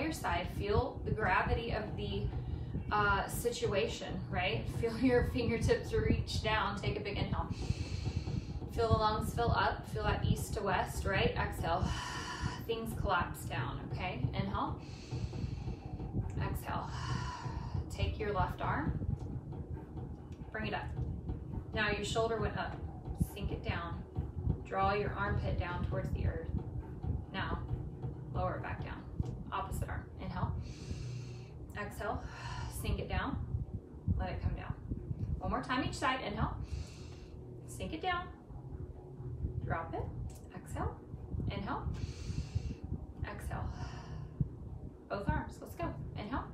your side. Feel the gravity of the situation, right? Feel your fingertips reach down. Take a big inhale. Feel the lungs fill up. Feel that east to west, right? Exhale. Things collapse down, okay? Inhale. Exhale. Take your left arm. Bring it up. Now your shoulder went up. Sink it down. Draw your armpit down towards the earth. Now, lower it back down. Opposite arm. Inhale. Exhale. Sink it down. Let it come down. One more time each side. Inhale. Sink it down. Drop it. Exhale. Inhale. Exhale. Both arms. Let's go. Inhale.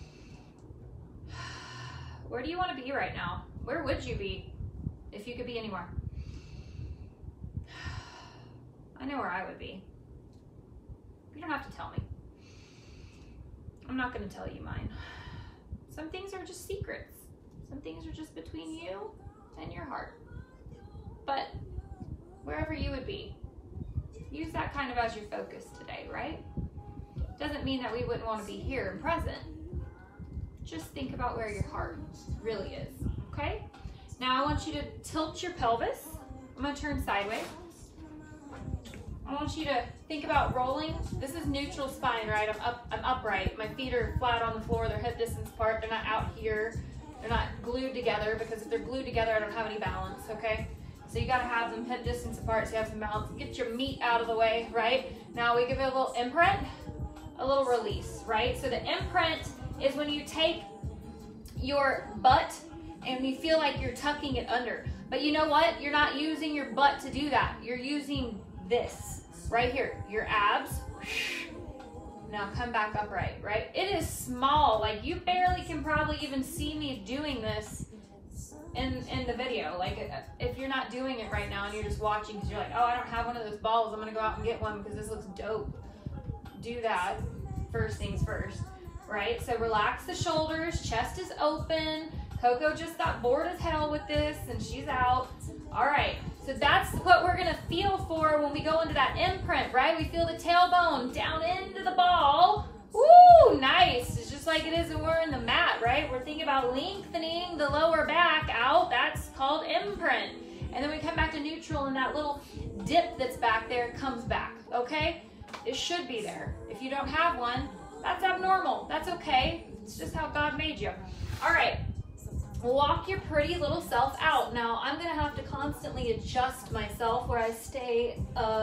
Where do you want to be right now? Where would you be if you could be anywhere? I know where I would be. You don't have to tell me. I'm not going to tell you mine. Some things are just secrets. Some things are just between you and your heart. But wherever you would be, use that kind of as your focus today, right? Doesn't mean that we wouldn't want to be here and present. Just think about where your heart really is, okay? Now I want you to tilt your pelvis. I'm going to turn sideways. I want you to think about rolling. This is neutral spine, right? I'm upright. My feet are flat on the floor. They're hip distance apart. They're not out here. They're not glued together, because if they're glued together, I don't have any balance, okay? So you got to have them hip distance apart so you have some balance. Get your meat out of the way, right? Now we give it a little imprint, a little release, right? So the imprint is when you take your butt and you feel like you're tucking it under. But you know what? You're not using your butt to do that. You're using this right here, your abs. Now come back upright, right? It is small, like you barely can probably even see me doing this in the video. Like if you're not doing it right now and you're just watching because you're like, oh, I don't have one of those balls, I'm gonna go out and get one because this looks dope. Do that first things first, right? So relax the shoulders, chest is open. Coco just got bored as hell with this and she's out. All right, so that's what we're gonna feel for when we go into that imprint, right? We feel the tailbone down into the ball. Woo, nice. It's just like it is when we're in the mat, right? We're thinking about lengthening the lower back out. That's called imprint. And then we come back to neutral and that little dip that's back there comes back, okay? It should be there. If you don't have one, that's abnormal. That's okay. It's just how God made you. All right. Walk your pretty little self out. Now, I'm going to have to constantly adjust myself where I stay,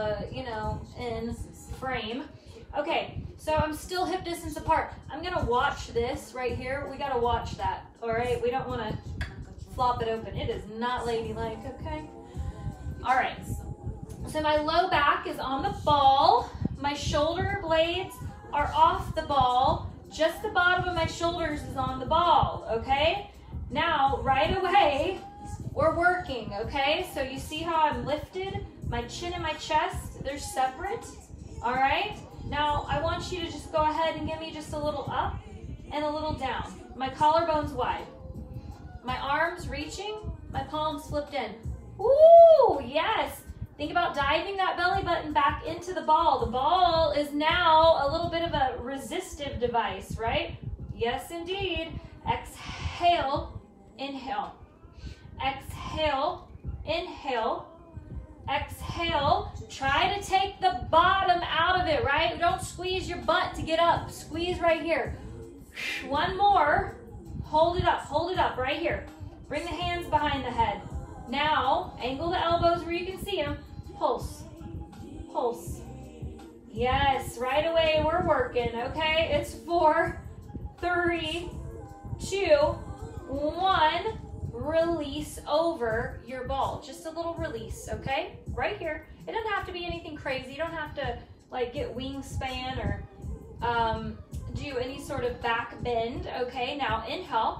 in frame. Okay, so I'm still hip distance apart. I'm going to watch this right here. We got to watch that, all right? We don't want to flop it open. It is not ladylike, okay? All right, so my low back is on the ball. My shoulder blades are off the ball. Just the bottom of my shoulders is on the ball, okay? Now, right away, we're working, okay? So you see how I'm lifted? My chin and my chest, they're separate, all right? Now, I want you to just go ahead and give me just a little up and a little down. My collarbone's wide. My arms reaching, my palms flipped in. Ooh, yes. Think about diving that belly button back into the ball. The ball is now a little bit of a resistive device, right? Yes, indeed. Exhale, inhale. Exhale, inhale. Exhale. Try to take the bottom out of it, right? Don't squeeze your butt to get up. Squeeze right here. One more. Hold it up right here. Bring the hands behind the head. Now, angle the elbows where you can see them. Pulse, pulse. Yes, right away we're working, okay? It's 4, 3, 2, 1. Release over your ball. Just a little release, okay? Right here. It doesn't have to be anything crazy. You don't have to like get wingspan or do any sort of back bend, okay? Now inhale.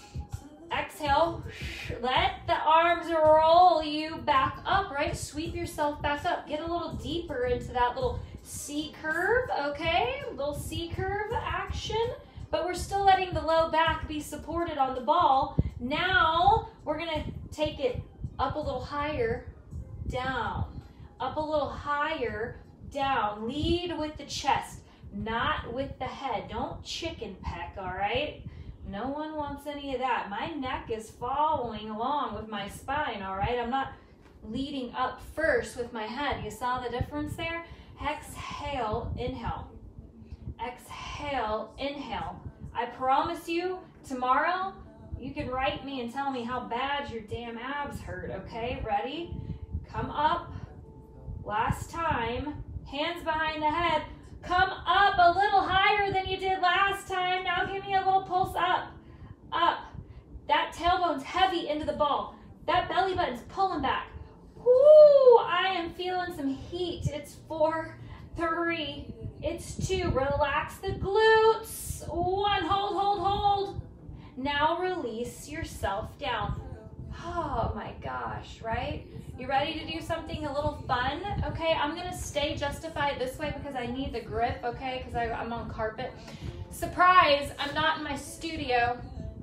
Exhale, let the arms roll you back up, right? Sweep yourself back up. Get a little deeper into that little C curve, okay? Little C curve action, but we're still letting the low back be supported on the ball. Now, we're gonna take it up a little higher, down. Up a little higher, down. Lead with the chest. not with the head. Don't chicken peck, all right? No one wants any of that. My neck is following along with my spine, all right? I'm not leading up first with my head. You saw the difference there? Exhale, inhale. Exhale, inhale. I promise you, tomorrow, you can write me and tell me how bad your damn abs hurt, okay? Ready? Come up. Last time. Hands behind the head. Come up a little higher than you did last time. Now give me a little pulse up. Up. That tailbone's heavy into the ball. That belly button's pulling back. Whoo! I am feeling some heat. It's 4, 3, it's 2. Relax the glutes. 1, hold, hold, hold. Now release yourself down. Oh my gosh, right? You ready to do something a little fun? Okay, I'm gonna stay justified this way because I need the grip, okay? Because I'm on carpet. Surprise, I'm not in my studio.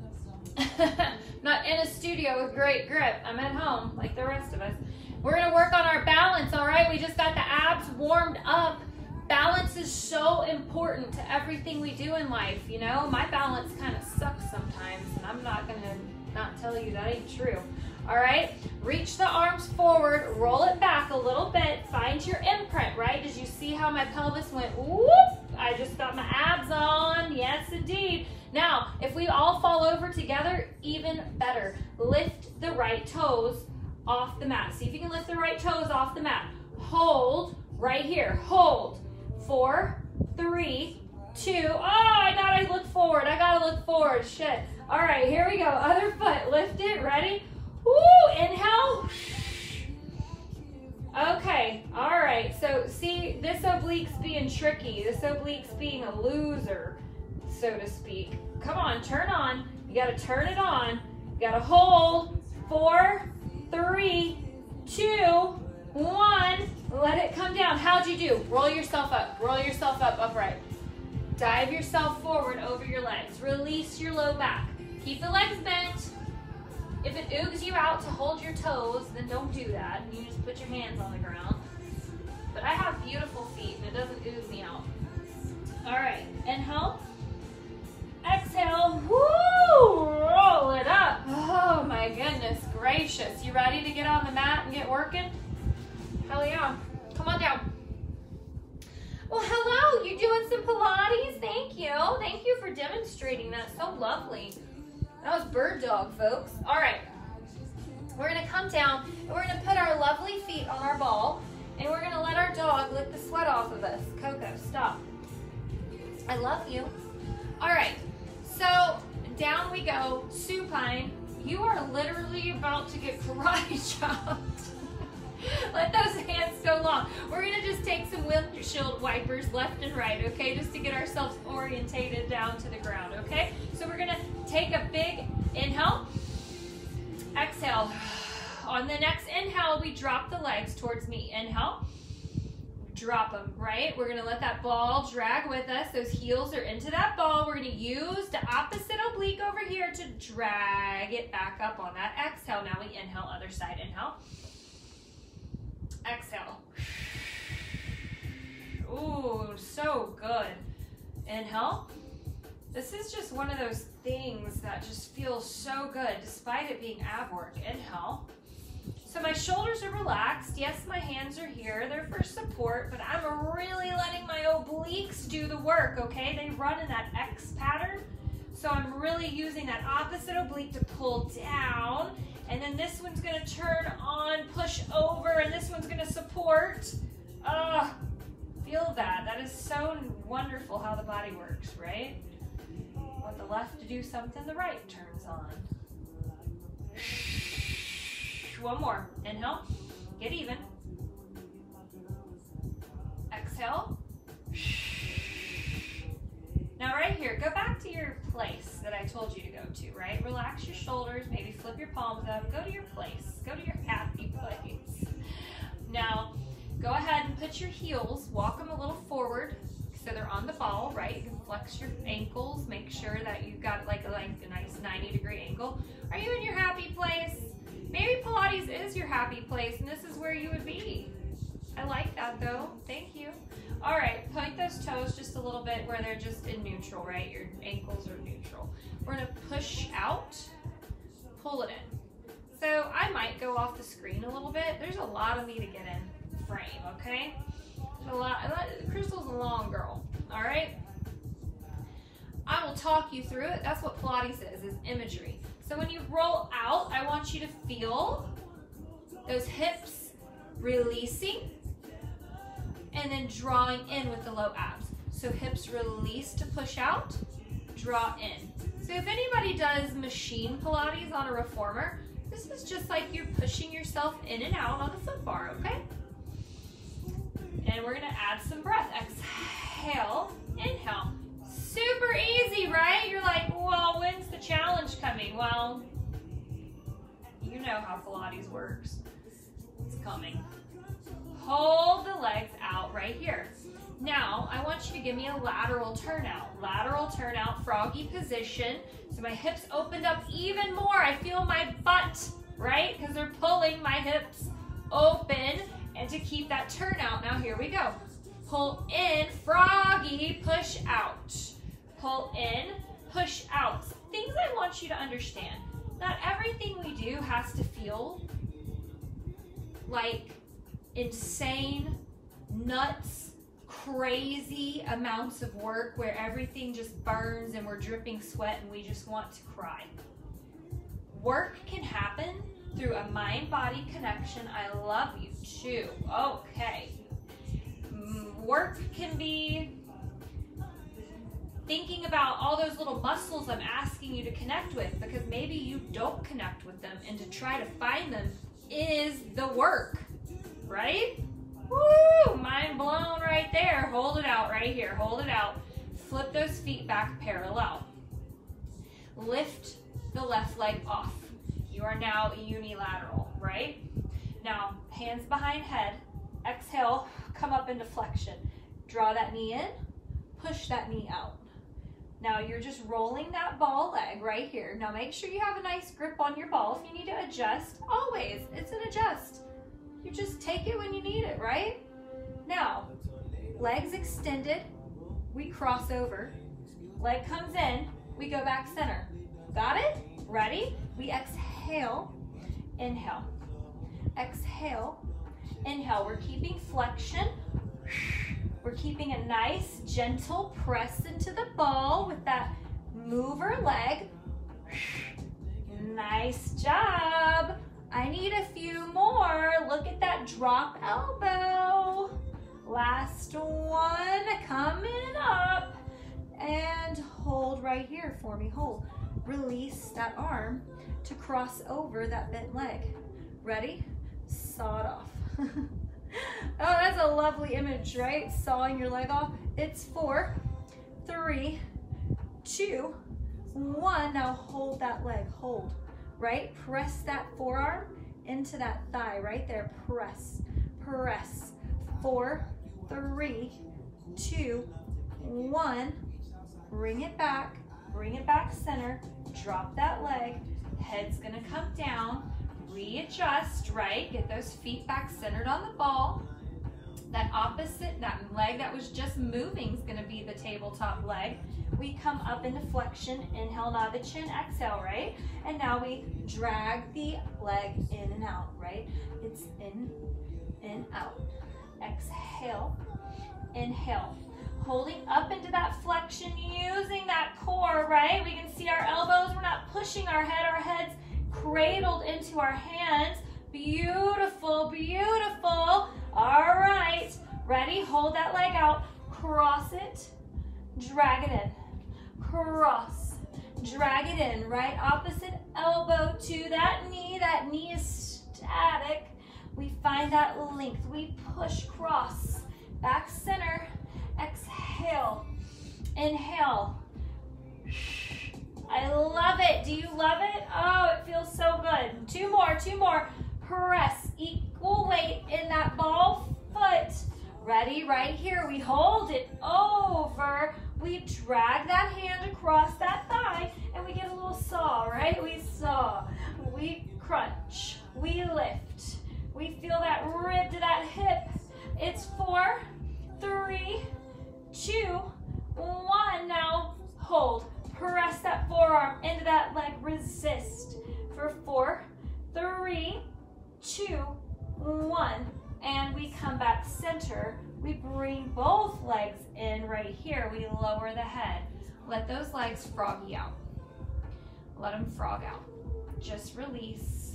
Not in a studio with great grip. I'm at home like the rest of us. We're gonna work on our balance, all right? We just got the abs warmed up. Balance is so important to everything we do in life, you know? My balance kind of sucks sometimes, and I'm not gonna not tell you that ain't true. All right, reach the arms forward, roll it back a little bit, find your imprint, right? Did you see how my pelvis went whoop? I just got my abs on, yes indeed. Now, if we all fall over together, even better. Lift the right toes off the mat. See if you can lift the right toes off the mat. Hold right here, hold. 4, 3, 2, oh, I gotta look forward, shit. All right, here we go, other foot, lift it, ready? Woo, inhale. Okay, all right, so see, this oblique's being tricky, this oblique's being a loser, so to speak. Come on, turn on, you gotta turn it on, you gotta hold, 4, 3, 2, 1, let it come down. How'd you do? Roll yourself up upright. Dive yourself forward over your legs. Release your low back. Keep the legs bent. If it oogs you out to hold your toes, then don't do that. You just put your hands on the ground. But I have beautiful feet and it doesn't ooze me out. All right, inhale. Exhale, woo, roll it up. Oh my goodness gracious. You ready to get on the mat and get working? Hell yeah, come on down. Well, hello, you doing some Pilates? Thank you for demonstrating that, so lovely. That was bird dog, folks. All right, we're gonna come down and we're gonna put our lovely feet on our ball and we're gonna let our dog lick the sweat off of us. Coco, stop. I love you. All right, so down we go, supine. You are literally about to get karate chopped. Let those hands go long. We're gonna just take some windshield wipers left and right, okay? Just to get ourselves orientated down to the ground, okay? So we're gonna take a big inhale, exhale. On the next inhale, we drop the legs towards me. Inhale, drop them, right? We're gonna let that ball drag with us. Those heels are into that ball. We're gonna use the opposite oblique over here to drag it back up on that exhale. Now we inhale, other side, inhale. Exhale. Ooh, so good. Inhale. This is just one of those things that just feels so good despite it being ab work. Inhale. So my shoulders are relaxed. Yes, my hands are here. They're for support, but I'm really letting my obliques do the work, okay? They run in that X pattern. So I'm really using that opposite oblique to pull down. And then this one's gonna turn on, push over, and this one's gonna support. Feel that. That is so wonderful how the body works, right? Want the left to do something, the right turns on. One more. Inhale, get even. Exhale. Now right here, go back to your place that I told you to go to, right? Relax your shoulders, maybe flip your palms up, go to your place, go to your happy place. Now, go ahead and put your heels, walk them a little forward so they're on the ball, right? You can flex your ankles, make sure that you've got like a nice 90-degree angle. Are you in your happy place? Maybe Pilates is your happy place and this is where you would be. I like that though, thank you. All right, point those toes just a little bit where they're just in neutral, right? Your ankles are neutral. We're gonna push out, pull it in. So I might go off the screen a little bit. There's a lot of me to get in frame, okay? There's a lot. Crystal's a long girl, all right? I will talk you through it. That's what Pilates is imagery. So when you roll out, I want you to feel those hips releasing and then drawing in with the low abs. So hips release to push out, draw in. So if anybody does machine Pilates on a reformer, this is just like you're pushing yourself in and out on a foot bar, okay? And we're gonna add some breath. Exhale, inhale. Super easy, right? You're like, well, when's the challenge coming? Well, you know how Pilates works. It's coming. Hold the legs out right here. Now, I want you to give me a lateral turnout. Lateral turnout, froggy position. So my hips opened up even more. I feel my butt, right? Because they're pulling my hips open. And to keep that turnout, now here we go. Pull in, froggy, push out. Pull in, push out. Things I want you to understand. Not everything we do has to feel like insane, nuts, crazy amounts of work where everything just burns and we're dripping sweat and we just want to cry. Work can happen through a mind-body connection. I love you too. Okay. Work can be thinking about all those little muscles I'm asking you to connect with, because maybe you don't connect with them, and to try to find them is the work, right? Woo, mind blown right there. Hold it out right here, hold it out. Flip those feet back parallel. Lift the left leg off. You are now unilateral, right? Now, hands behind head, exhale, come up into flexion. Draw that knee in, push that knee out. Now you're just rolling that ball leg right here. Now make sure you have a nice grip on your ball. If you need to adjust, always, it's an adjust. You just take it when you need it, right? Now, legs extended, we cross over. Leg comes in, we go back center. Got it? Ready? We exhale, inhale. Exhale, inhale. We're keeping flexion. We're keeping a nice, gentle press into the ball with that mover leg. Nice job. I need a few more. Look at that drop elbow. Last one, coming up. And hold right here for me, hold. Release that arm to cross over that bent leg. Ready? Saw it off. Oh, that's a lovely image, right? Sawing your leg off. It's 4, 3, 2, 1. Now hold that leg, hold, right? Press that forearm into that thigh right there. Press, press. 4, 3, 2, 1. Bring it back center. Drop that leg. Head's gonna come down. Readjust, right? Get those feet back centered on the ball. That opposite, that leg that was just moving is gonna be the tabletop leg. We come up into flexion, inhale, nod the chin, exhale, right? And now we drag the leg in and out, right? It's in, out. Exhale, inhale. Holding up into that flexion, using that core, right? We can see our elbows, we're not pushing our head's cradled into our hands. Beautiful, beautiful. All right, ready? Hold that leg out, cross it, drag it in, cross, drag it in, right? Opposite elbow to that knee is static. We find that length, we push, cross, back center, exhale, inhale. I love it. Do you love it? Oh, it feels so good. Two more. Press, equal weight in that ball foot. Ready? Right here. We hold it over. We drag that hand across that thigh and we get a little saw, right? We saw. We crunch. We lift. We feel that rib to that hip It's 4, 3, 2, 1. Now hold. Press that forearm into that leg. Resist for 4, 3, 2, 1. And we come back center. We bring both legs in right here. We lower the head. Let those legs froggy out. Let them frog out. Just release.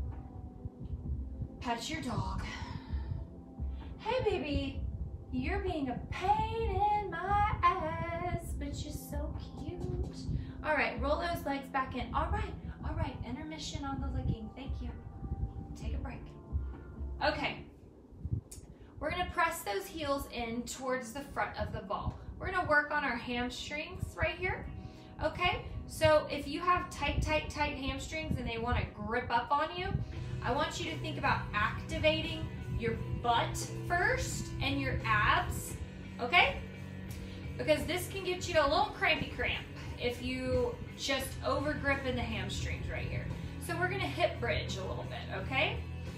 Pet your dog. Hey, baby. You're being a pain in my ass, but you're so cute. All right, roll those legs back in. All right. Intermission on the licking. Thank you. Take a break. Okay. We're gonna press those heels in towards the front of the ball. We're gonna work on our hamstrings right here. Okay, so if you have tight hamstrings and they wanna grip up on you, I want you to think about activating your butt first and your abs, okay? Because this can get you a little crampy cramp if you just over grip in the hamstrings right here. So we're gonna hip bridge a little bit, okay?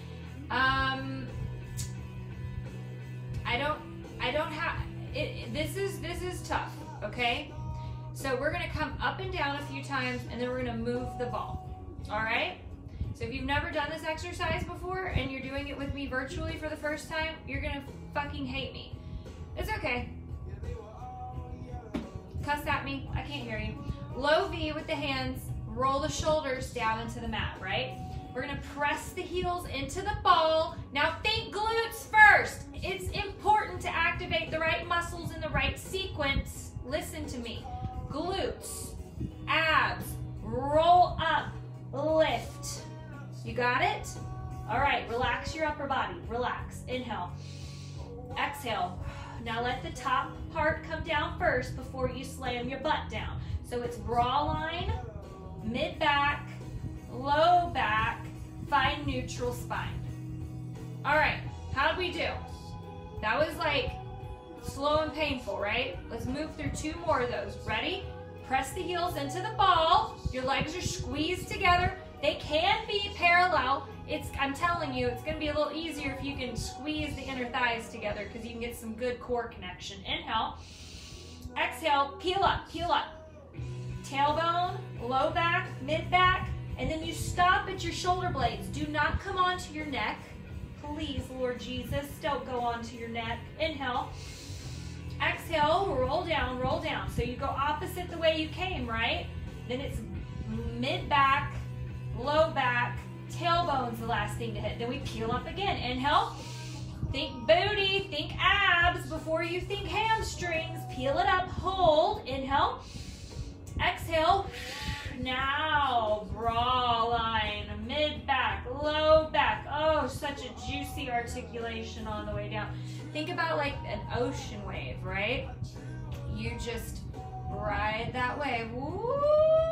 I don't have it. This is tough, okay? So we're gonna come up and down a few times, and then we're gonna move the ball. All right? So if you've never done this exercise before and you're doing it with me virtually for the first time, you're gonna fucking hate me. It's okay. Cuss at me. I can't hear you. Low V with the hands. Roll the shoulders down into the mat. Right? We're gonna press the heels into the ball. Now think glutes first. It's important to activate the right muscles in the right sequence. Listen to me. Glutes, abs, roll up, lift. You got it? All right, relax your upper body. Relax. Inhale. Exhale. Now let the top part come down first before you slam your butt down. So it's bra line, mid back, low back, find neutral spine. All right, how did we do? That was like slow and painful, right? Let's move through 2 more of those. Ready? Press the heels into the ball. Your legs are squeezed together. They can be parallel. I'm telling you, it's gonna be a little easier if you can squeeze the inner thighs together because you can get some good core connection. Inhale. Exhale, peel up. Tailbone, low back, mid back, and then you stop at your shoulder blades. Do not come onto your neck. Please, Lord Jesus, don't go onto your neck. Inhale. Exhale, roll down. So you go opposite the way you came, right? Then it's mid back, low back, tailbone's the last thing to hit. Then we peel up again. Inhale. Think booty, think abs before you think hamstrings. Peel it up, hold. Inhale. Exhale. Now, bra line, mid back, low back. Oh, such a juicy articulation on the way down. Think about like an ocean wave, right? You just ride that wave. Woo.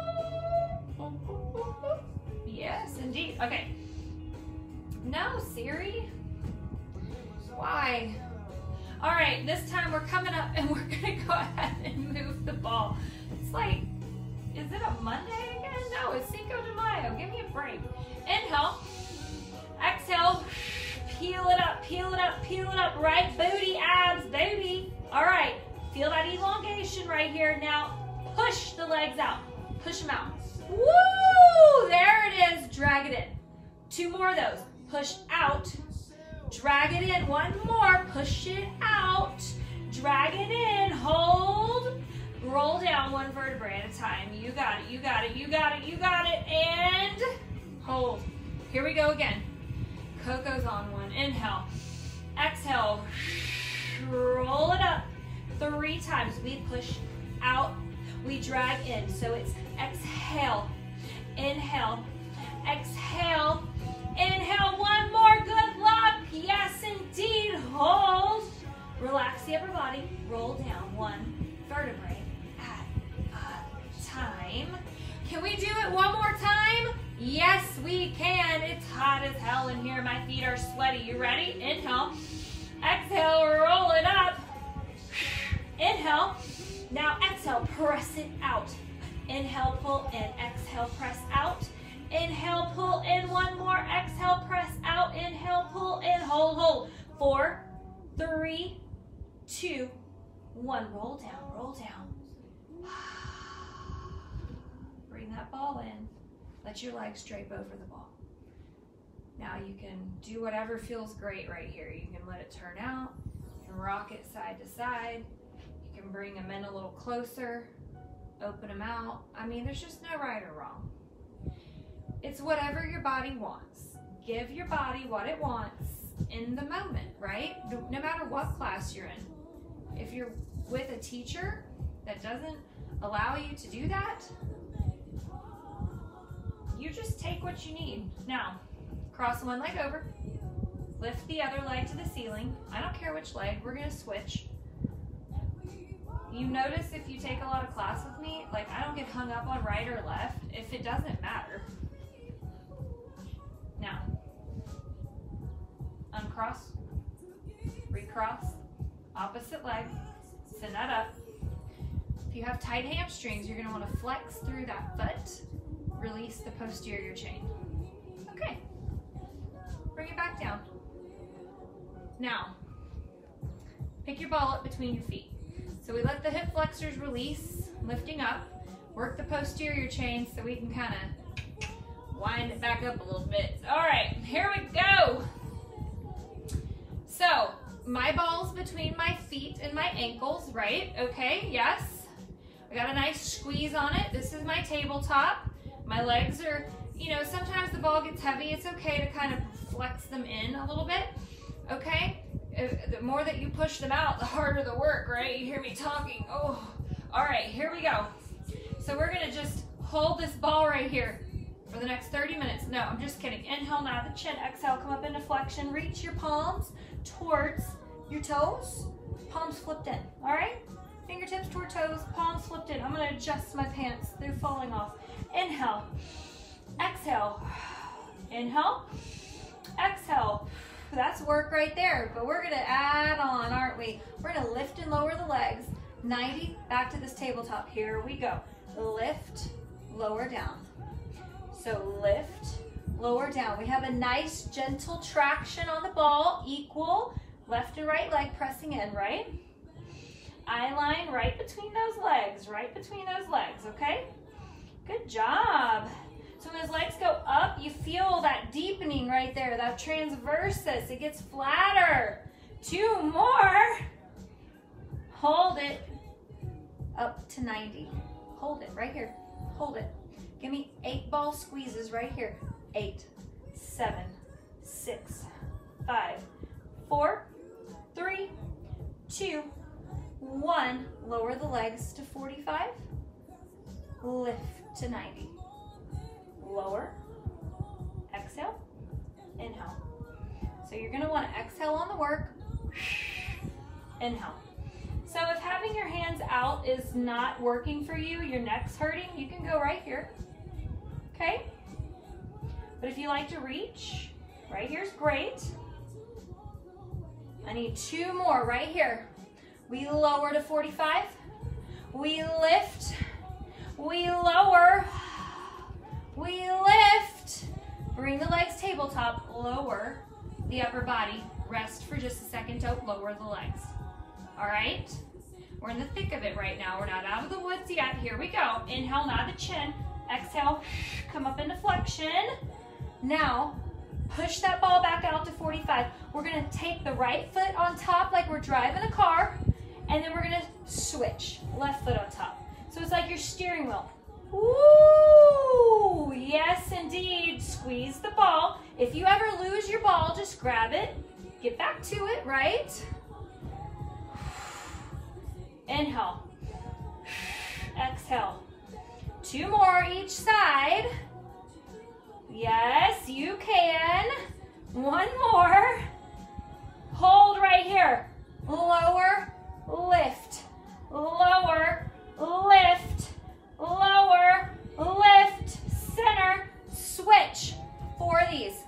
Yes, indeed. Okay. No, Siri. Why? All right, this time we're coming up and we're gonna go ahead and move the ball. It's like, is it a Monday again? No, it's Cinco de Mayo. Give me a break. Inhale. Exhale. Peel it up. Right booty, abs, booty. All right, feel that elongation right here. Now, push the legs out. Push them out. Woo! There it is. Drag it in. 2 more of those. Push out. Drag it in. 1 more. Push it out. Drag it in. Hold. Roll down 1 vertebrae at a time. You got it. And hold. Here we go again. Coco's on one. Inhale. Exhale. Roll it up 3 times. We push out. We drag in. So it's exhale. Inhale. Exhale. Inhale. 1 more. Good luck. Yes, indeed. Hold. Relax the upper body. Roll down 1 vertebrae at a time. Can we do it 1 more time? Yes, we can. It's hot as hell in here. My feet are sweaty. You ready? Inhale. Exhale. Roll it up. Inhale. Now exhale. Press it out. Inhale, pull in. Exhale, press out. Inhale, pull in. 1 more. Exhale, press out. Inhale, pull in. Hold. 4, 3, 2, 1. Roll down, roll down. Bring that ball in. Let your legs drape over the ball. Now you can do whatever feels great right here. You can let it turn out. You can rock it side to side. You can bring them in a little closer. Open them out. I mean, there's just no right or wrong. It's whatever your body wants. Give your body what it wants in the moment, right? No matter what class you're in. If you're with a teacher that doesn't allow you to do that, you just take what you need. Now, cross one leg over, lift the other leg to the ceiling. I don't care which leg, we're gonna switch. You notice if you take a lot of class with me, like I don't get hung up on right or left if it doesn't matter. Now, uncross, recross, opposite leg, send that up. If you have tight hamstrings, you're gonna wanna flex through that foot, release the posterior chain. Okay, bring it back down. Now, pick your ball up between your feet. So we let the hip flexors release, lifting up, work the posterior chain so we can kind of wind it back up a little bit. All right, here we go. So my ball's between my feet and my ankles, right? Okay, yes. I got a nice squeeze on it. This is my tabletop. My legs are, you know, sometimes the ball gets heavy. It's okay to kind of flex them in a little bit, okay? The more that you push them out, the harder the work, right? You hear me talking. Oh, all right, here we go. So we're gonna just hold this ball right here for the next 30 minutes. No, I'm just kidding. Inhale, nod the chin. Exhale, come up into flexion. Reach your palms towards your toes. Palms flipped in, all right? Fingertips toward toes, palms flipped in. I'm gonna adjust my pants. They're falling off. Inhale, exhale, inhale, exhale. That's work right there, but we're gonna add on, aren't we? We're gonna lift and lower the legs, 90, back to this tabletop. Here we go. Lift, lower down. So lift, lower down. We have a nice gentle traction on the ball, equal, left and right leg pressing in, right? Eye line right between those legs, okay? Good job. So when those legs go up, you feel that deepening right there, that transversus. It gets flatter. 2 more. Hold it up to 90. Hold it right here. Hold it. Give me 8 ball squeezes right here. 8, 7, 6, 5, 4, 3, 2, 1. Lower the legs to 45. Lift to 90. Lower, exhale, inhale. So you're gonna wanna exhale on the work, inhale. So if having your hands out is not working for you, your neck's hurting, you can go right here, okay? But if you like to reach, right here's great. I need 2 more right here. We lower to 45, we lift, we lower, we lift, bring the legs tabletop, lower the upper body, rest for just a second to lower the legs. All right, we're in the thick of it right now. We're not out of the woods yet. Here we go. Inhale, nod the chin. Exhale, come up into flexion. Now, push that ball back out to 45. We're gonna take the right foot on top like we're driving a car, and then we're gonna switch, left foot on top. So it's like your steering wheel. Woo! Yes, indeed. Squeeze the ball. If you ever lose your ball, just grab it. Get back to it, right? Inhale. Exhale. 2 more each side. Yes, you can. 1 more. Hold right here. Lower, lift. Lower, lift. Lower, lift, center, switch. 4 of these.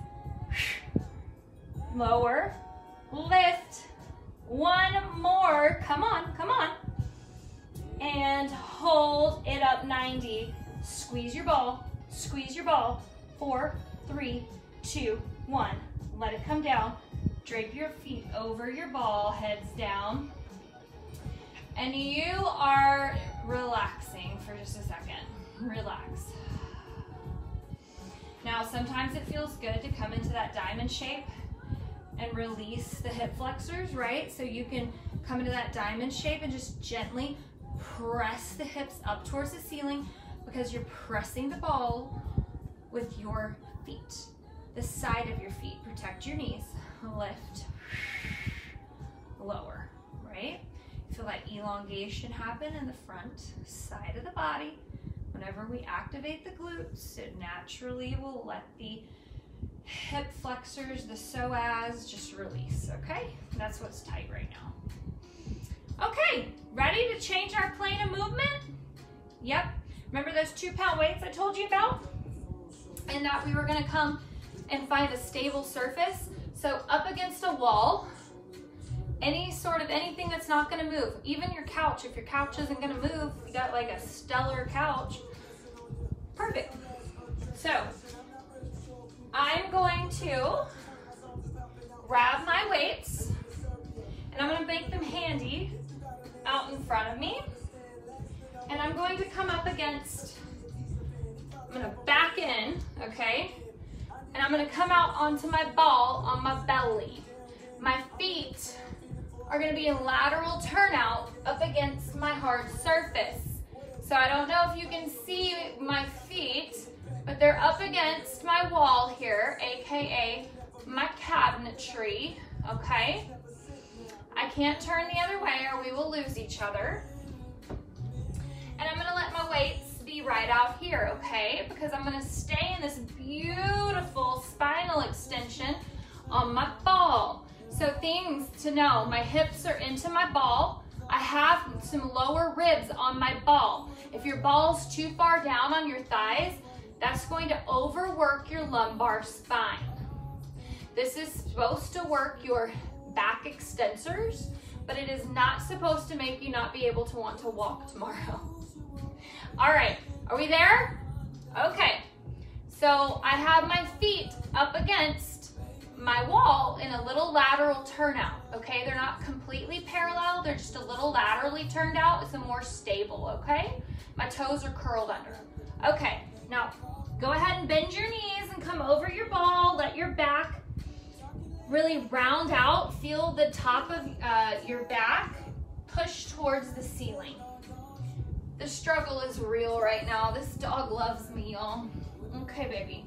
Lower, lift. 1 more. Come on, come on. And hold it up 90. Squeeze your ball, squeeze your ball. 4, 3, 2, 1. Let it come down. Drape your feet over your ball, heads down. And you are relaxing for just a second. Relax. Now, sometimes it feels good to come into that diamond shape and release the hip flexors, right? So you can come into that diamond shape and just gently press the hips up towards the ceiling because you're pressing the ball with your feet, the side of your feet. Protect your knees. Lift, lower, right? Feel that elongation happen in the front side of the body. Whenever we activate the glutes, it naturally will let the hip flexors, the psoas, just release, okay? That's what's tight right now. Okay, ready to change our plane of movement? Yep. Remember those 2-pound weights I told you about? And that we were gonna come and find a stable surface. So up against a wall, anything that's not gonna move, even your couch, if your couch isn't gonna move, you got like a stellar couch, perfect. So I'm going to grab my weights and I'm gonna make them handy out in front of me. And I'm going to come up against, I'm gonna back in, okay? And I'm gonna come out onto my ball on my belly. My feet are gonna be in lateral turnout up against my hard surface. So I don't know if you can see my feet, but they're up against my wall here, AKA my cabinetry, okay? I can't turn the other way or we will lose each other. And I'm gonna let my weights be right out here, okay? Because I'm gonna stay in this beautiful spinal extension on my ball. So things to know, my hips are into my ball. I have some lower ribs on my ball. If your ball's too far down on your thighs, that's going to overwork your lumbar spine. This is supposed to work your back extensors, but it is not supposed to make you not be able to want to walk tomorrow. All right, are we there? Okay, so I have my feet up against my wall in a little lateral turnout, okay? They're not completely parallel, they're just a little laterally turned out. It's a more stable, okay? My toes are curled under. Okay, now go ahead and bend your knees and come over your ball. Let your back really round out. Feel the top of your back push towards the ceiling. The struggle is real right now. This dog loves me, y'all. Okay, baby.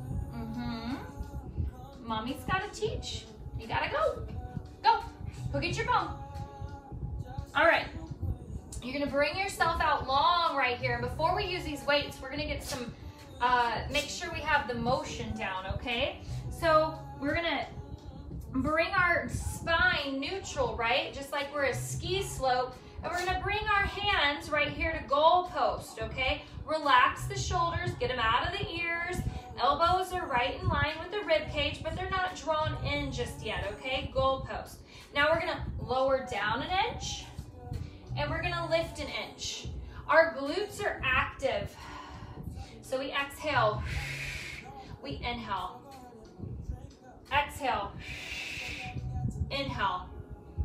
Mommy's gotta teach. You gotta go. Go. Go get your bone. All right. You're gonna bring yourself out long right here. Before we use these weights, we're gonna get some, make sure we have the motion down, okay? So we're gonna bring our spine neutral, right? Just like we're a ski slope. And we're gonna bring our hands right here to goalpost, okay? Relax the shoulders, get them out of the ears. Elbows are right in line with the rib cage, but they're not drawn in just yet, okay? Goalpost. Now we're gonna lower down an inch, and we're gonna lift an inch. Our glutes are active. So we exhale, we inhale. Exhale, inhale.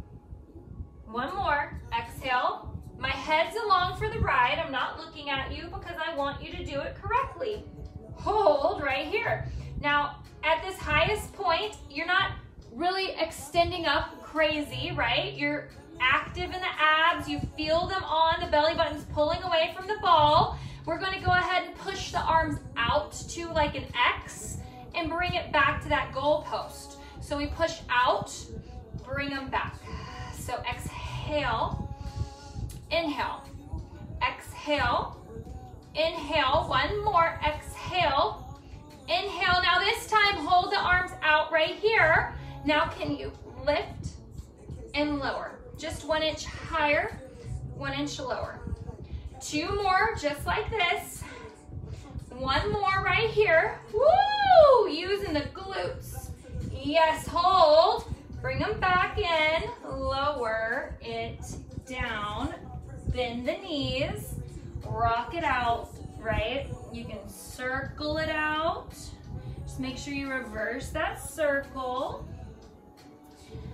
One more, exhale. My head's along for the ride. I'm not looking at you because I want you to do it correctly. Hold right here. Now, at this highest point, you're not really extending up crazy, right? You're active in the abs. You feel them on, the belly button's pulling away from the ball. We're going to go ahead and push the arms out to like an X and bring it back to that goalpost. So we push out, bring them back. So exhale, inhale, exhale, inhale, one more, exhale, inhale. Now this time, hold the arms out right here. Now can you lift and lower? Just 1 inch higher, 1 inch lower. Two more, just like this. One more right here. Woo! Using the glutes. Yes, hold. Bring them back in, lower it down, bend the knees, rock it out, right? You can circle it out. Just make sure you reverse that circle.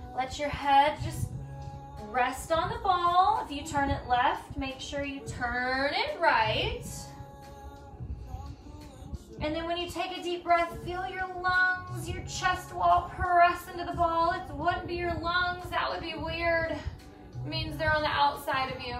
Let your head just rest on the ball. If you turn it left, make sure you turn it right. And then when you take a deep breath, feel your lungs, your chest wall press into the ball. It wouldn't be your lungs, that would be weird. It means they're on the outside of you.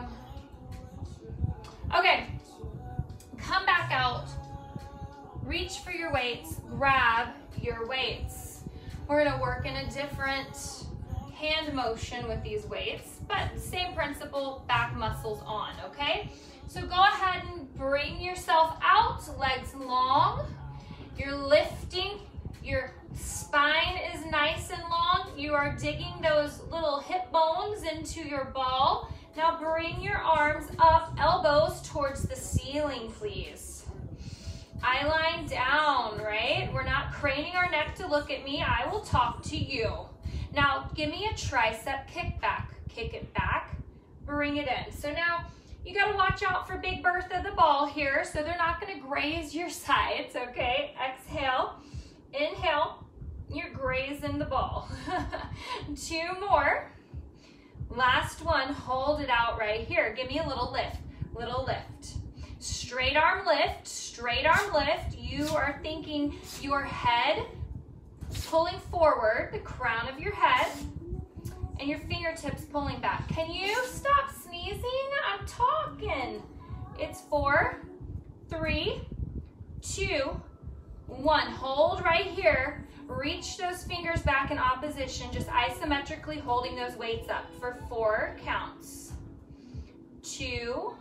Okay, come back out. Reach for your weights, grab your weights. We're gonna work in a different hand motion with these weights, but same principle, back muscles on, okay? So go ahead and bring yourself out, legs long. You're lifting, your spine is nice and long. You are digging those little hip bones into your ball. Now bring your arms up, elbows towards the ceiling, please. Eye line down, right? We're not craning our neck to look at me. I will talk to you. Now give me a tricep kick back. Kick it back, bring it in. So now, you gotta watch out for Big Bertha the ball here, so they're not gonna graze your sides, okay? Exhale, inhale, you're grazing the ball. 2 more. Last one, hold it out right here. Give me a little lift, little lift. Straight arm lift, straight arm lift. You are thinking your head pulling forward, the crown of your head, and your fingertips pulling back. Can you stop sneezing? I'm talking. It's 4, 3, 2, 1. Hold right here. Reach those fingers back in opposition, just isometrically holding those weights up for 4 counts. 2,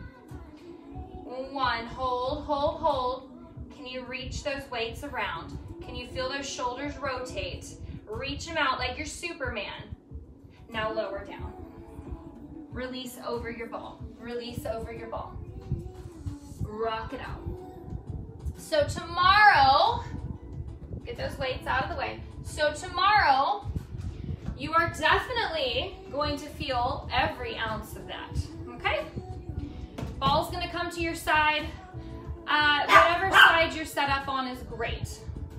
1. Hold, hold, hold. Can you reach those weights around? Can you feel those shoulders rotate? Reach them out like you're Superman. Now lower down. Release over your ball. Release over your ball. Rock it out. So tomorrow, get those weights out of the way. So tomorrow, you are definitely going to feel every ounce of that, okay? Ball's gonna come to your side. Whatever side you're set up on is great.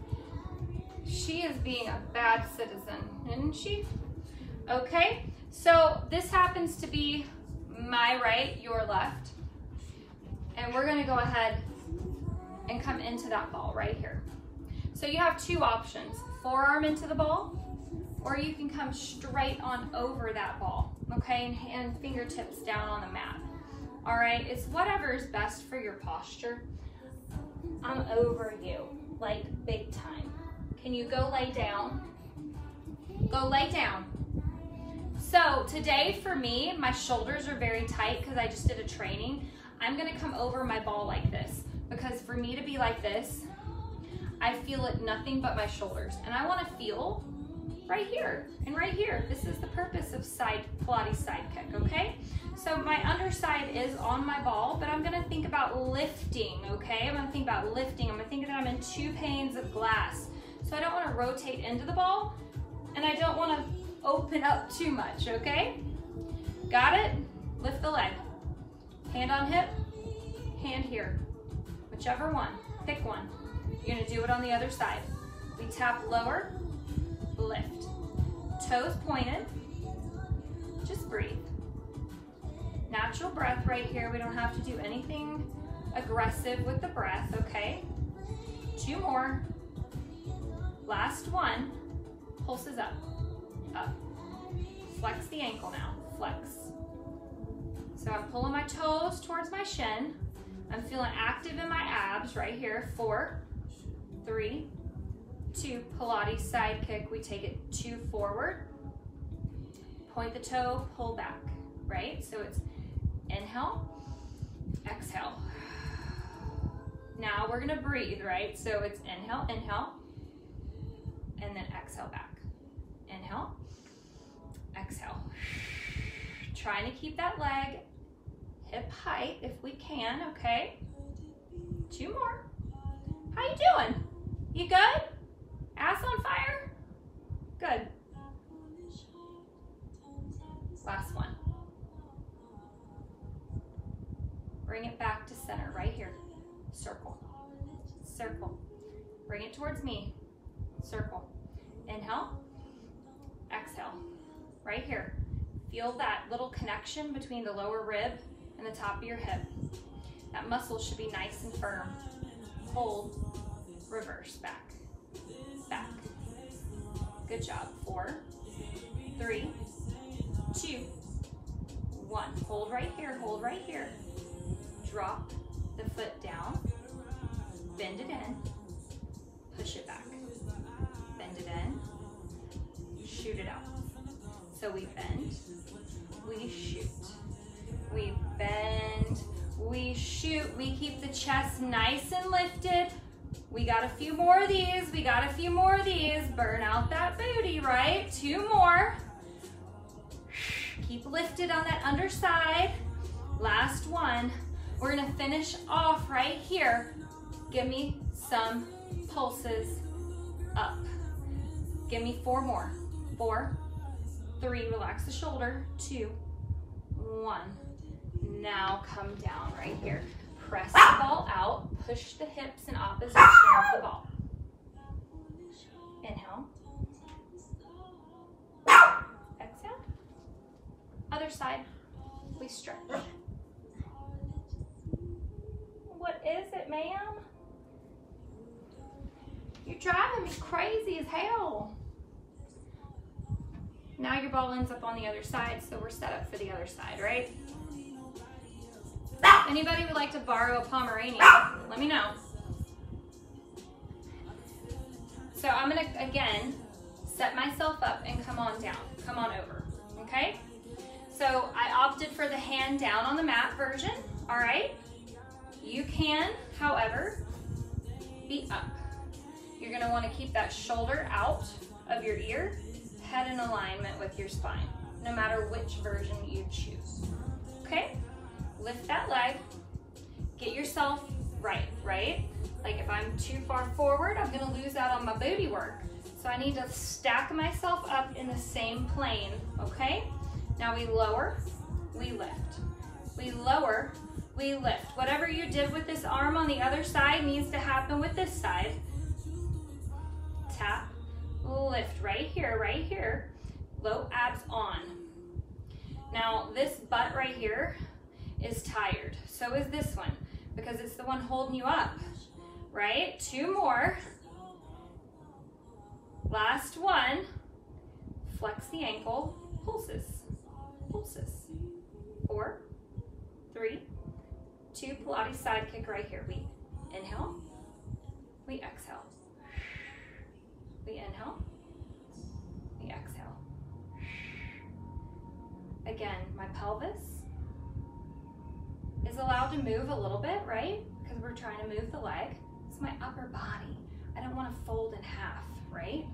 She is being a bad citizen, isn't she? Okay, so this happens to be my right, your left. And we're gonna go ahead and come into that ball right here. So you have 2 options, forearm into the ball, or you can come straight on over that ball, okay, and fingertips down on the mat. All right, it's whatever is best for your posture. I'm over you, like big time. Can you go lay down? Go lay down. So today for me, my shoulders are very tight because I just did a training. I'm gonna come over my ball like this because for me to be like this, I feel it nothing but my shoulders. And I wanna feel right here and right here. This is the purpose of Pilates side kick, okay? So my underside is on my ball, but I'm gonna think about lifting, okay? I'm gonna think about lifting. I'm gonna think that I'm in 2 panes of glass. So I don't wanna rotate into the ball, and I don't wanna open up too much, okay? Got it? Lift the leg. Hand on hip, hand here. Whichever one, pick one. You're gonna do it on the other side. We tap lower, lift. Toes pointed, just breathe. Natural breath right here. We don't have to do anything aggressive with the breath, okay? 2 more. Last one, pulses up, up. Flex the ankle now, flex. So I'm pulling my toes towards my shin. I'm feeling active in my abs right here. 4, 3, 2, Pilates side kick. We take it 2 forward. Point the toe, pull back, right? So it's inhale, exhale. Now we're gonna breathe, right? So it's inhale, inhale, and then exhale back. Inhale, exhale. Trying to keep that leg hip height if we can, okay? 2 more. How you doing? You good? Ass on fire? Good. Last one. Bring it back to center right here. Circle, circle. Bring it towards me. Circle. Inhale, exhale. Right here. Feel that little connection between the lower rib and the top of your hip. That muscle should be nice and firm. Hold, reverse, back, back. Good job. 4, 3, 2, 1. Hold right here, hold right here. Drop the foot down, bend it in, push it back. Bend it in, shoot it out. So we bend, we shoot. We bend, we shoot. We keep the chest nice and lifted. We got a few more of these. We got a few more of these. Burn out that booty, right? 2 more. Keep lifted on that underside. Last one. We're gonna finish off right here. Give me some pulses up. Give me 4 more. 4, 3, relax the shoulder. 2, 1. Now come down right here. Press the ball out. Push the hips in opposition of the ball. Inhale. Exhale. Other side. We stretch. What is it, ma'am? You're driving me crazy as hell. Now your ball ends up on the other side, so we're set up for the other side, right? Anybody would like to borrow a Pomeranian, let me know. So I'm gonna, again, set myself up and come on down, come on over, okay? So I opted for the hand down on the mat version, all right? You can, however, be up. You're gonna wanna keep that shoulder out of your ear, head in alignment with your spine, no matter which version you choose, okay? Lift that leg, get yourself right? Like if I'm too far forward, I'm gonna lose out on my booty work. So I need to stack myself up in the same plane, okay? Now we lower, we lift. We lower, we lift. Whatever you did with this arm on the other side needs to happen with this side. Tap, lift, right here. Low abs on. Now this butt right here is tired. So is this one, because it's the one holding you up, right? 2 more. Last one. Flex the ankle, pulses, pulses. 4, 3, 2, Pilates side kick right here. We inhale, we exhale. We inhale, we exhale. Again, my pelvis is allowed to move a little bit, right? Because we're trying to move the leg. It's my upper body. I don't want to fold in half, right?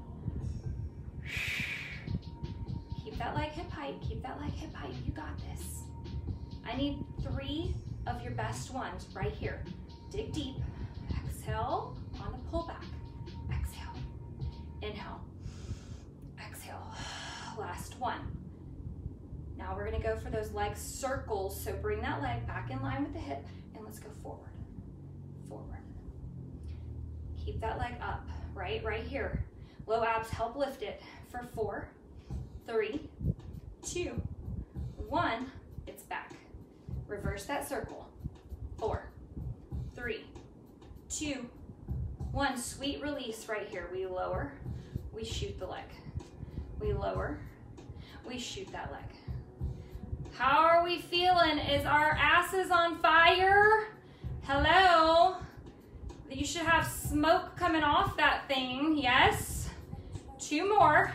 Keep that leg hip height, keep that leg hip height. You got this. I need 3 of your best ones right here. Dig deep. Exhale on the pullback. Exhale. Inhale. Exhale. Last one. Now we're gonna go for those leg circles. So bring that leg back in line with the hip and let's go forward, forward. Keep that leg up, right here. Low abs help lift it for 4, 3, 2, 1. It's back. Reverse that circle. 4, 3, 2, 1. Sweet release right here. We lower, we shoot the leg. We lower, we shoot that leg. How are we feeling? Is our asses on fire? Hello? You should have smoke coming off that thing, yes? 2 more.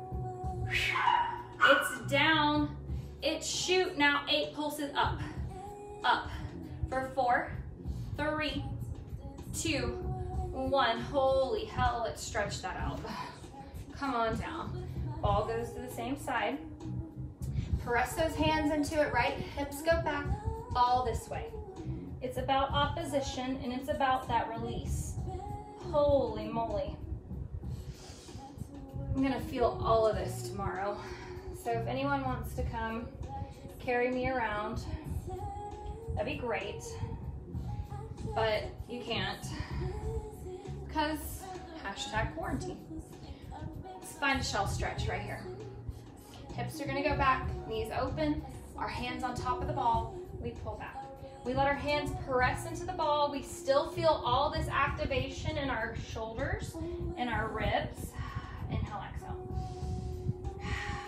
It's down, it's shoot. Now 8 pulses up, up. For 4, 3, 2, 1. Holy hell, let's stretch that out. Come on down. Ball goes to the same side. Press those hands into it, right? Hips go back all this way. It's about opposition and it's about that release. Holy moly. I'm gonna feel all of this tomorrow. So if anyone wants to come carry me around, that'd be great. But you can't because #quarantine. Let's find a shelf stretch right here. Hips are gonna go back, knees open, our hands on top of the ball, we pull back. We let our hands press into the ball. We still feel all this activation in our shoulders and our ribs. Inhale, exhale.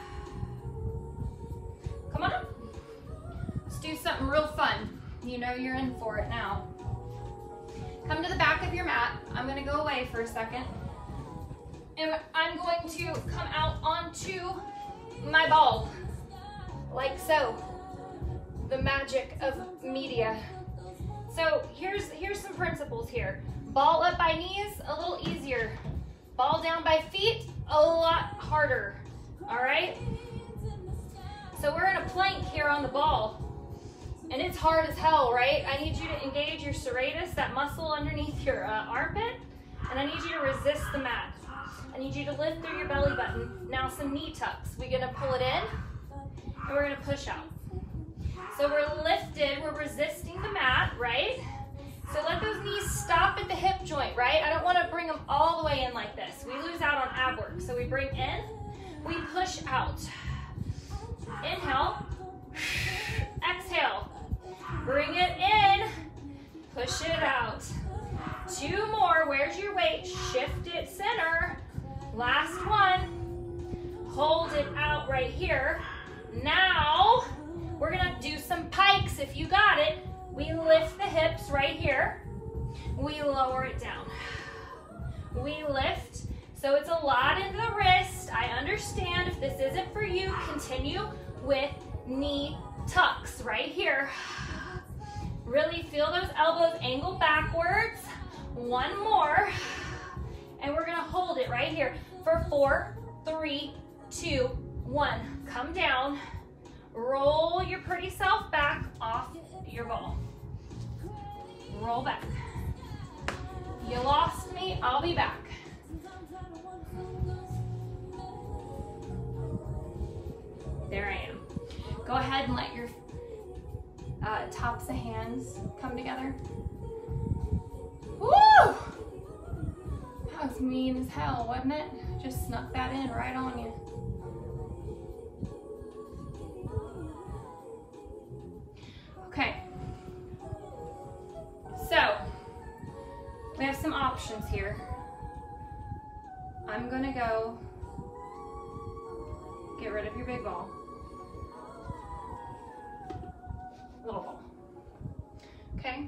Come on up. Let's do something real fun. You know you're in for it now. Come to the back of your mat. I'm gonna go away for a second. And I'm going to come out onto my ball, like so. The magic of media. So here's some principles here. Ball up by knees, a little easier. Ball down by feet, a lot harder. All right? So we're in a plank here on the ball. And it's hard as hell, right? I need you to engage your serratus, that muscle underneath your armpit. And I need you to resist the mat. I need you to lift through your belly button. Now some knee tucks. We're gonna pull it in, and we're gonna push out. So we're lifted, we're resisting the mat, right? So let those knees stop at the hip joint, right? I don't want to bring them all the way in like this. We lose out on ab work. So we bring in, we push out. Inhale, exhale. Bring it in, push it out. 2 more, where's your weight? Shift it center. Last one, hold it out right here. Now, we're gonna do some pikes. If you got it, we lift the hips right here. We lower it down. We lift. So it's a lot into the wrist. I understand if this isn't for you, continue with knee tucks right here. Really feel those elbows angle backwards. 1 more. And we're gonna hold it right here for 4, 3, 2, 1. Come down. Roll your pretty self back off your ball. Roll back. You lost me, I'll be back. There I am. Go ahead and let your tops of hands come together. Woo! That was mean as hell, wasn't it? Just snuck that in right on you. Okay, so we have some options here. I'm gonna go get rid of your big ball. Little ball. Okay?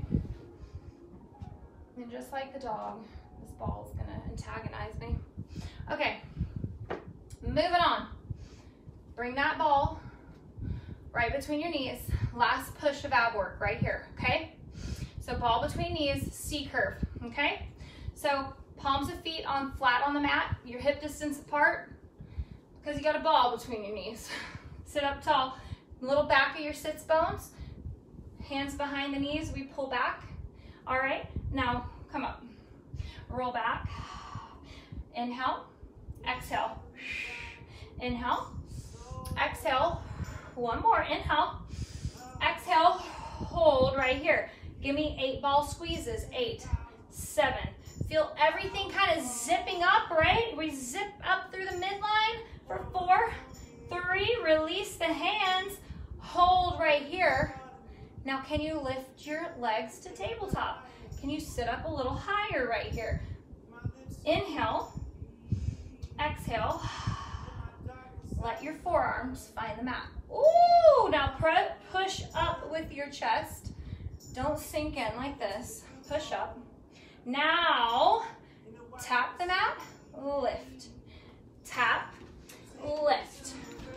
And just like the dog, this ball is gonna antagonize me. Okay, moving on. Bring that ball right between your knees. Last push of ab work right here, okay? So ball between knees, C curve, okay? So palms of feet on flat on the mat, your hip distance apart, because you got a ball between your knees. Sit up tall, little back of your sits bones, hands behind the knees, we pull back. All right, now come up. Roll back, inhale, exhale. Inhale, exhale. 1 more, inhale, exhale, hold right here. Give me 8 ball squeezes, 8, 7. Feel everything kind of zipping up, right? We zip up through the midline for 4, 3, release the hands, hold right here. Now can you lift your legs to tabletop? Can you sit up a little higher right here? Inhale, exhale, let your forearms find the mat. Ooh, now push up with your chest. Don't sink in like this. Push up. Now, tap the mat, lift. Tap, lift.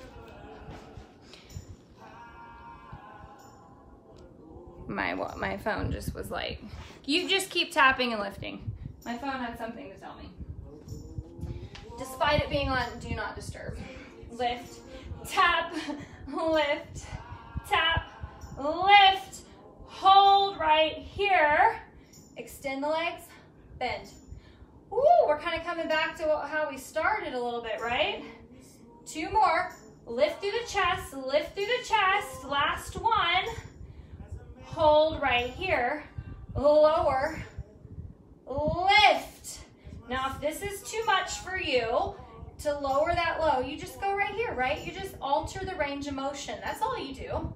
My phone just was like, you just keep tapping and lifting. My phone had something to tell me. Despite it being on do not disturb. Lift, tap, lift, tap, lift. Hold right here. Extend the legs, bend. Ooh, we're kind of coming back to how we started a little bit, right? 2 more. Lift through the chest, lift through the chest. Last one. Hold right here. Lower, lift. Now, if this is too much for you, to lower that low, you just go right here, right? You just alter the range of motion. That's all you do.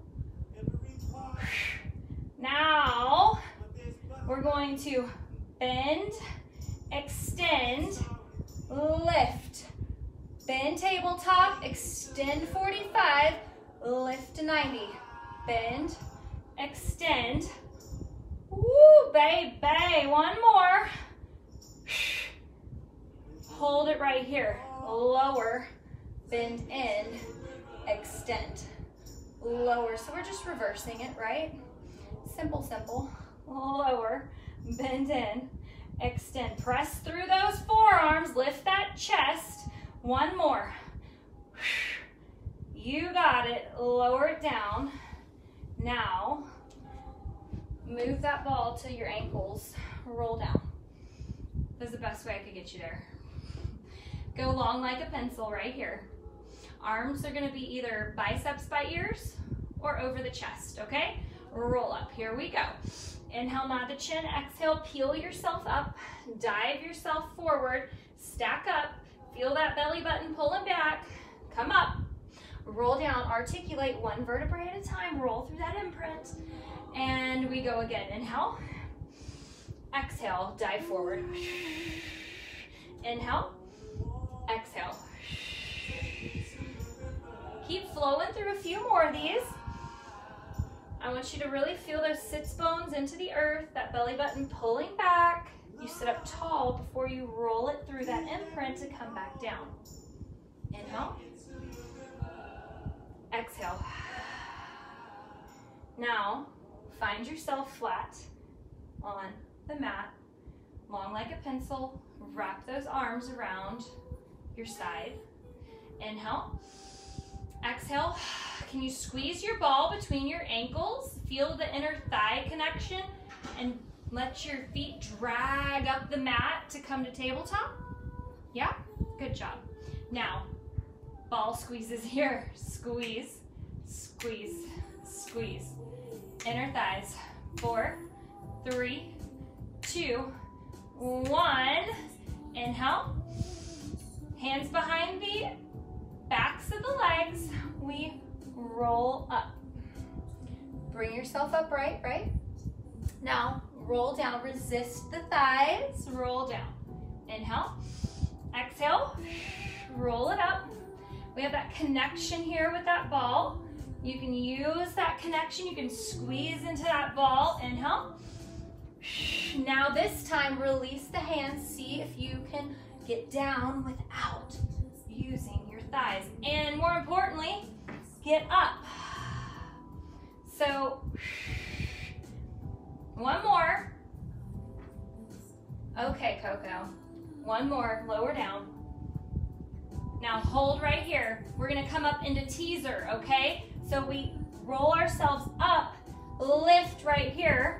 Now, we're going to bend, extend, lift. Bend tabletop, extend 45, lift to 90. Bend, extend. Woo, baby. One more. Hold it right here. Lower, bend in, extend. Lower. So we're just reversing it, right? Simple, simple. Lower, bend in, extend. Press through those forearms, lift that chest. One more. You got it. Lower it down. Now, move that ball to your ankles. Roll down. That's the best way I could get you there. Go long like a pencil right here. Arms are going to be either biceps by ears or over the chest, okay? Roll up. Here we go. Inhale, nod the chin. Exhale, peel yourself up. Dive yourself forward. Stack up. Feel that belly button pulling back. Come up. Roll down. Articulate one vertebrae at a time. Roll through that imprint. And we go again. Inhale. Exhale. Dive forward. Inhale. Exhale. Keep flowing through a few more of these. I want you to really feel those sits bones into the earth, that belly button pulling back. You sit up tall before you roll it through that imprint to come back down. Inhale. Exhale. Now, find yourself flat on the mat, long like a pencil. Wrap those arms around your side. Inhale. Exhale. Can you squeeze your ball between your ankles? Feel the inner thigh connection and let your feet drag up the mat to come to tabletop. Yeah? Good job. Now, ball squeezes here. Squeeze, squeeze, squeeze. Inner thighs. 4, 3, 2, 1. Inhale. Hands behind the backs of the legs. We roll up. Bring yourself up right? Now, roll down. Resist the thighs. Roll down. Inhale. Exhale. Roll it up. We have that connection here with that ball. You can use that connection. You can squeeze into that ball. Inhale. Now this time, release the hands. See if you can get down without using your thighs. And more importantly, get up. So, one more. Okay, Coco. One more, lower down. Now hold right here. We're gonna come up into teaser, okay? So we roll ourselves up, lift right here.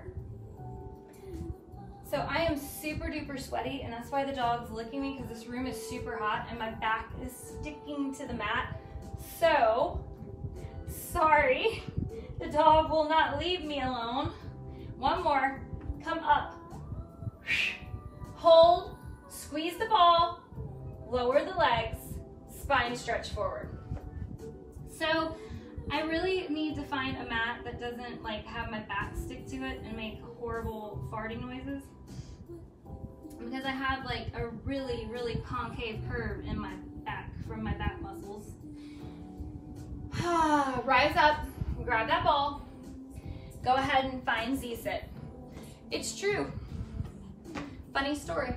So I am super duper sweaty, and that's why the dog's licking me, because this room is super hot and my back is sticking to the mat. So, sorry, the dog will not leave me alone. One more, come up. Hold, squeeze the ball, lower the legs, spine stretch forward. So I really need to find a mat that doesn't like have my back stick to it and make horrible farting noises, because I have like a really, really concave curve in my back from my back muscles. Rise up, grab that ball, go ahead and find Z-sit. It's true. Funny story.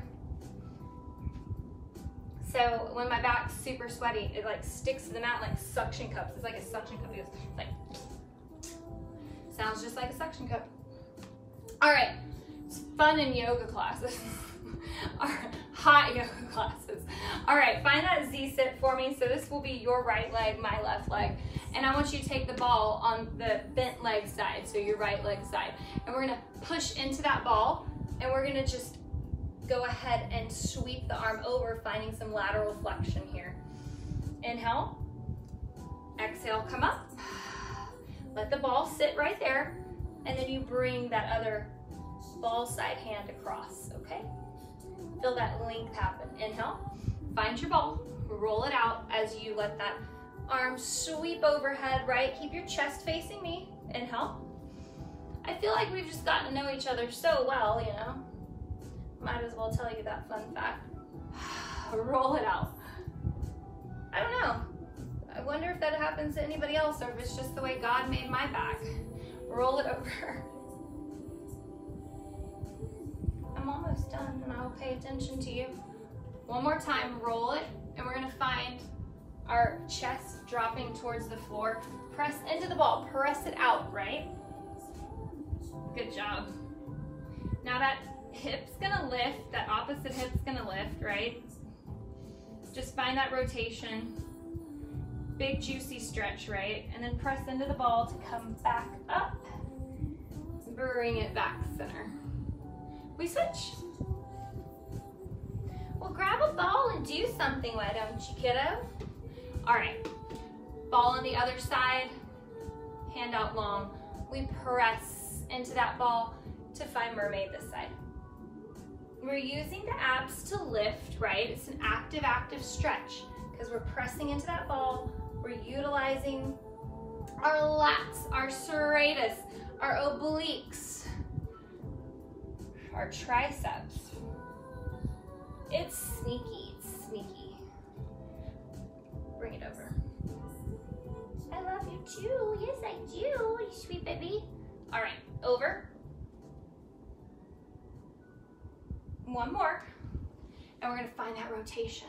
So when my back's super sweaty, it like sticks to the mat like suction cups. It's like a suction cup. It's like, sounds just like a suction cup. All right, it's fun in yoga classes. All right, hot yoga classes. All right, find that Z-sit for me. So this will be your right leg, my left leg. And I want you to take the ball on the bent leg side, so your right leg side. And we're gonna push into that ball, and we're gonna just go ahead and sweep the arm over, finding some lateral flexion here. Inhale, exhale, come up. Let the ball sit right there, and then you bring that other ball side hand across, okay? Feel that length happen. Inhale, Find your ball, roll it out as you let that arm sweep overhead, right? Keep your chest facing me. Inhale. I feel like we've just gotten to know each other so well, you know. Might as well tell you that fun fact. Roll it out. I don't know. I wonder if that happens to anybody else or if it's just the way God made my back. Roll it over. I'm almost done and I'll pay attention to you. One more time, roll it, and we're gonna find our chest dropping towards the floor. Press into the ball, press it out, right? Good job. Now that hip's gonna lift, that opposite hip's gonna lift, right? Just find that rotation. Big juicy stretch, right? And then press into the ball to come back up. Bring it back center. We switch. Well, grab a ball and do something, why don't you, kiddo? All right, ball on the other side, hand out long. We press into that ball to find mermaid this side. We're using the abs to lift, right? It's an active stretch because we're pressing into that ball. We're utilizing our lats, our serratus, our obliques, our triceps. It's sneaky, it's sneaky. Bring it over. I love you too, yes I do, you sweet baby. All right, over. One more, and we're gonna find that rotation.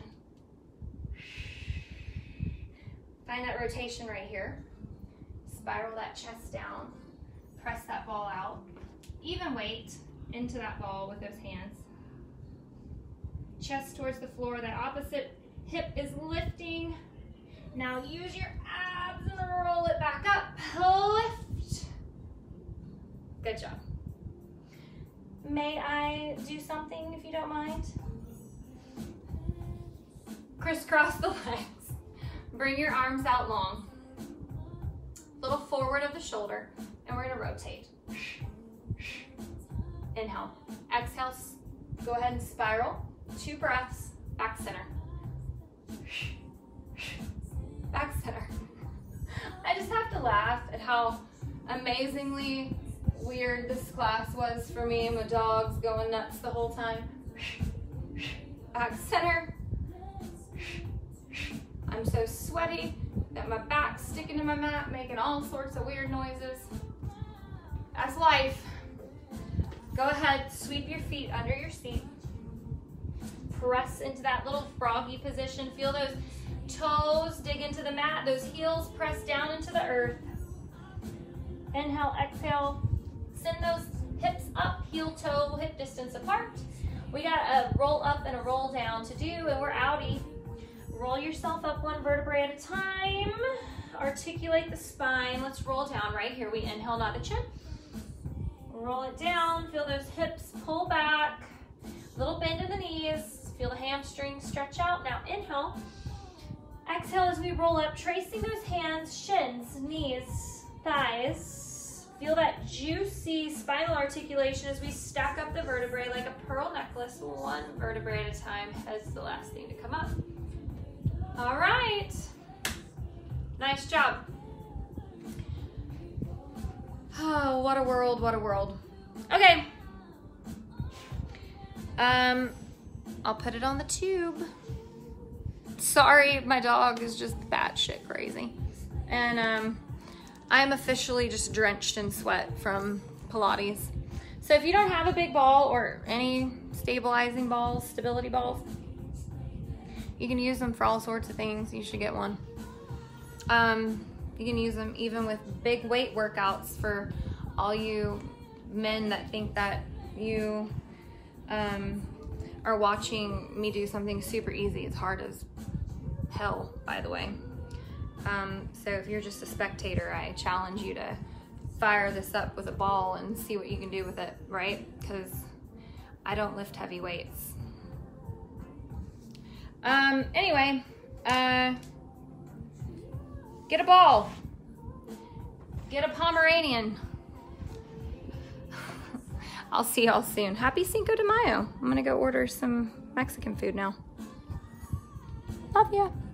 Find that rotation right here. Spiral that chest down, press that ball out. Even weight into that ball with those hands. Chest towards the floor, that opposite hip is lifting. Now use your abs and roll it back up. Lift. Good job. May I do something if you don't mind? Crisscross the legs. Bring your arms out long. Little forward of the shoulder, and we're gonna rotate. Inhale. Exhale, go ahead and spiral. 2 breaths, back center. Back center. I just have to laugh at how amazingly weird this class was for me. My dog's going nuts the whole time. Back center. I'm so sweaty that my back's sticking to my mat, making all sorts of weird noises. That's life. Go ahead, sweep your feet under your seat. Press into that little froggy position. Feel those toes dig into the mat, those heels press down into the earth. Inhale, exhale. Send those hips up, heel toe, hip distance apart. We got a roll up and a roll down to do, and we're outie. Roll yourself up 1 vertebrae at a time. Articulate the spine. Let's roll down right here. We inhale, not the chin. Roll it down. Feel those hips pull back. Little bend in the knees. Feel the hamstrings stretch out. Now inhale. Exhale as we roll up, tracing those hands, shins, knees, thighs. Feel that juicy spinal articulation as we stack up the vertebrae like a pearl necklace, 1 vertebrae at a time. Head's the last thing to come up. All right. Nice job. Oh, what a world, what a world. Okay. I'll put it on the tube. Sorry, my dog is just batshit crazy. And I'm officially just drenched in sweat from Pilates. So if you don't have a big ball or any stabilizing balls, stability balls, you can use them for all sorts of things. You should get one. You can use them even with big weight workouts for all you men that think that you are watching me do something super easy. It's hard as hell, by the way. So if you're just a spectator, I challenge you to fire this up with a ball and see what you can do with it, right? Because I don't lift heavy weights. Anyway, get a ball. Get a Pomeranian. I'll see y'all soon. Happy Cinco de Mayo. I'm gonna go order some Mexican food now. Love ya.